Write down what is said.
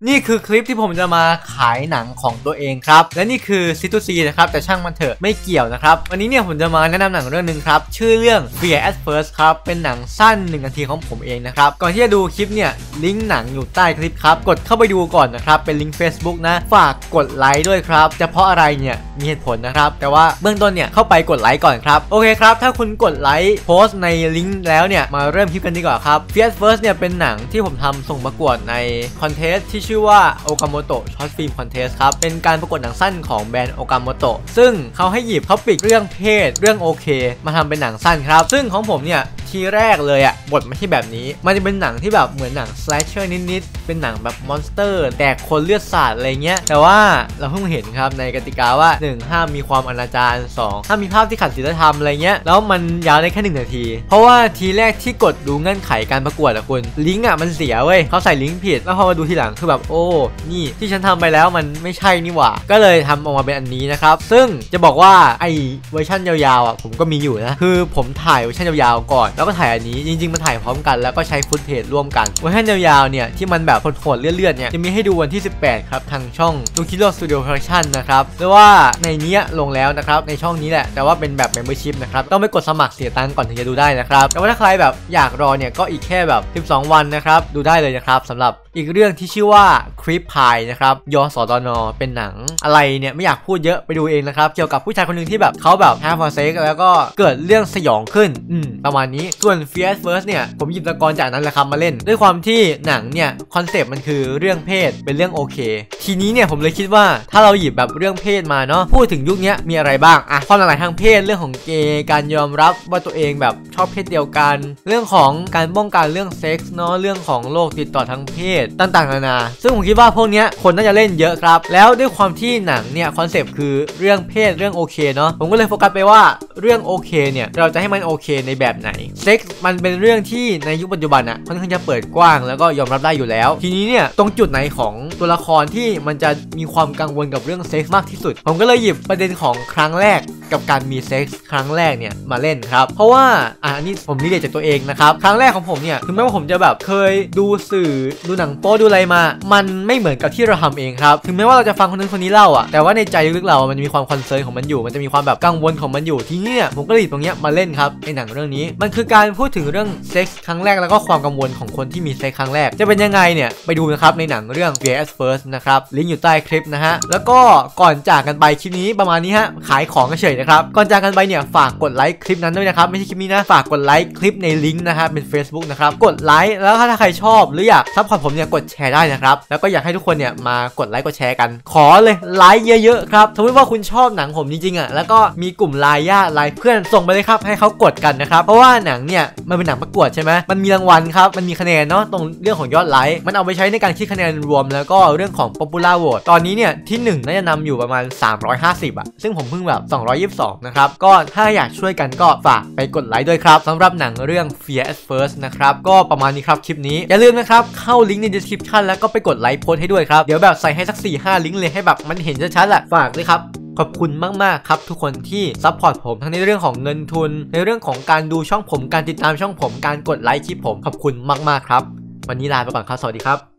นี่คือคลิปที่ผมจะมาขายหนังของตัวเองครับและนี่คือ C2C นะครับแต่ช่างมันเถอะไม่เกี่ยวนะครับวันนี้เนี่ยผมจะมาแนะนำหนังเรื่องนึงครับชื่อเรื่อง Fear at First ครับเป็นหนังสั้น1 นาทีของผมเองนะครับก่อนที่จะดูคลิปเนี่ยลิงก์หนังอยู่ใต้คลิปครับกดเข้าไปดูก่อนนะครับเป็นลิงก์ Facebook นะฝากกดไลค์ด้วยครับจะเพราะอะไรเนี่ยมีเหตุผลนะครับแต่ว่าเบื้องต้นเนี่ยเข้าไปกดไลค์ก่อนครับโอเคครับถ้าคุณกดไลค์โพสต์ในลิงก์แล้วเนี่ยมาเริ่มคลิปกันดีกว่าครับ Fear at First เนี่ยเป็นหนังที่ผมทำส่งประกวดในคอนเทสต์ที่ชื่อว่า Okamoto Short Film Contest ครับเป็นการประกวดหนังสั้นของแบรนด์ Okamoto ซึ่งเขาให้หยิบท็อปิกเรื่องเพศเรื่องโอเคมาทำเป็นหนังสั้นครับซึ่งของผมเนี่ยทีแรกเลยอะบทไม่ใช่แบบนี้มันจะเป็นหนังที่แบบเหมือนหนังสแลชเชอร์นิดๆเป็นหนังแบบมอนสเตอร์แตกคนเลือดสาดอะไรเงี้ยแต่ว่าเราเพิ่งเห็นครับในกติกาว่า1ห้ามมีความอนาจาร2ห้ามมีภาพที่ขัดศีลธรรมอะไรเงี้ยแล้วมันยาวได้แค่1 นาทีเพราะว่าทีแรกที่กดดูเงื่อนไขการประกวดอะคุณลิงก์อะมันเสียเว้ยเขาใส่ลิงก์ผิดแล้วพอมาดูทีหลังคือแบบโอ้นี่ที่ฉันทำไปแล้วมันไม่ใช่นี่หว่าก็เลยทำออกมาเป็นอันนี้นะครับซึ่งจะบอกว่าไอเวอร์ชันยาวๆอะผมก็มีอยู่นะคือผมถ่ายเวอร์ชันยาวๆก่อนแล้วก็ถ่ายอันนี้จริงๆมันถ่ายพร้อมกันแล้วก็ใช้ฟุตเทจร่วมกันเวอร์ชันยาวๆเนี่ยที่มันแบบโหดๆเลื่อนๆเนี่ยจะมีให้ดูวันที่18ครับทางช่อง Nukilo Studio Production นะครับหรือว่าในนี้ลงแล้วนะครับในช่องนี้แหละแต่ว่าเป็นแบบ Membership นะครับต้องไปกดสมัครเสียตังค์ก่อนถึงจะดูได้นะครับแต่ว่าถ้าใครแบบอยากรอเนี่ยก็อีกแค่แบบ12 วันนะครับดูได้เลยนะครับสำหรับอีกเรื่องที่ชื่อว่า Creep Pie นะครับยสตนเป็นหนังอะไรเนี่ยไม่อยากพูดเยอะไปดูเองนะครับเกี่ยวกับผู้ชายคนหนึ่งที่แบบเขาแบบ have for sex แล้วก็เกิดเรื่องสยองขึ้นประมาณนี้ส่วน Fear at First เนี่ยผมหยิบตะกอนจากนั้นแหละครับมาเล่นด้วยความที่หนังเนี่ยคอนเซปต์มันคือเรื่องเพศเป็นเรื่องโอเคทีนี้เนี่ยผมเลยคิดว่าถ้าเราหยิบแบบเรื่องเพศมาเนาะพูดถึงยุคนี้มีอะไรบ้างความหลากหลายทางเพศเรื่องของเกย์การยอมรับว่าตัวเองแบบชอบเพศเดียวกันเรื่องของการป้องกันเรื่องเซ็กส์เนาะเรื่องของโรคติดต่อทางเพศต่างๆนานาซึ่งผมคิดว่าพวกนี้คนน่าจะเล่นเยอะครับแล้วด้วยความที่หนังเนี่ยคอนเซปต์คือเรื่องเพศเรื่องโอเคเนาะผมก็เลยโฟกัสไปว่าเรื่องโอเคเนี่ยเราจะให้มันโอเคในแบบไหนเซ็กส์มันเป็นเรื่องที่ในยุคปัจจุบันค่อนข้างจะเปิดกว้างแล้วก็ยอมรับได้อยู่แล้วทีนี้เนี่ยตรงจุดไหนของตัวละครที่มันจะมีความกังวลกับเรื่องเซ็กส์มากที่สุดผมก็เลยหยิบประเด็นของครั้งแรกกับการมีเซ็กส์ครั้งแรกเนี่ยมาเล่นครับเพราะว่าอันนี้ผมรีเลทจากตัวเองนะครับครั้งแรกของผมเนี่ยถึงแม้ว่าผมจะแบบเคยดูสื่อดูหนังโป๊ดูอะไรมามันไม่เหมือนกับที่เราทำเองครับถึงแม้ว่าเราจะฟังคนนึงคนนี้เล่าแต่ว่าในใจลึกๆเรามันมีความคอนเซิร์นของมันอยู่มันจะมีความแบบกังวลของมันอยู่ทีนี้เนี่ยผมก็เลยหยิบตรงนี้มาเล่นครับในหนังเรื่องนี้มันคือการพูดถึงเรื่องเซ็กส์ครั้งแรกแล้วก็ความกังวลของคนที่มีเซ็กส์ครั้งแรกจะเป็นยังไงเนี่ยไปดูนะครับในหนังเรื่อง Fear at First นะครับลิงก์อยู่ใต้คลิปนะฮะแล้วก็ก่อนจากกันไปคลิปนี้ประมาณนี้ฮะขายของเฉยๆนะครับก่อนจากกันไปเนี่ยฝากกดไลค์คลิปนั้นด้วยนะครับไม่ใช่คลิปนี้นะฝากกดไลค์คลิปในลิงก์นะฮะเป็น Facebook นะครับกดไลค์แล้วถ้าใครชอบหรืออยากซัพพอร์ตผมเนี่ยกดแชร์ได้นะครับแล้วก็อยากให้ทุกคนเนี่ยมากดไลค์กดแชร์กันขอเลยไลค์เยอะๆครับสมมติว่าคุณชอบหนังผมจริงๆแล้วก็มีกลุ่มไลน์ญาติไลน์เพื่อนส่งไปเลยครับให้เขากดกันนะครับเพราะว่าหนังเนี่ยมันเป็นหนังประกวดใช่ไหมมันมีรางวัลครับมันมีคะแนนเนาะตรงเรื่องของยอดไลค์มันเอาไปใช้ในการคิดคะแนนรวมแล้วก็เรื่องของ Popular Vote ตอนนี้เนี่ยที่1น่าจะนำอยู่ประมาณ350ซึ่งผมเพิ่งแบบ222นะครับก็ถ้าอยากช่วยกันก็ฝากไปกดไลค์ด้วยครับสำหรับหนังเรื่อง Fear at First นะครับก็ประมาณนี้ครับคลิปนี้อย่าลืมนะครับเข้าลิงก์ใน description แล้วก็ไปกดไลค์โพสให้ด้วยครับเดี๋ยวแบบใส่ให้สัก 4-5 ลิงก์เลยให้แบบมันเห็นชัดๆแหละฝากด้วยครับขอบคุณมากๆครับทุกคนที่ซัพพอร์ตผมทั้งในเรื่องของเงินทุนในเรื่องของการดูช่องผมการติดตามช่องผมการกดไลค์คลิปผมขอบคุณมากๆครับวันนี้ลาไปก่อนครับสวัสดีครับ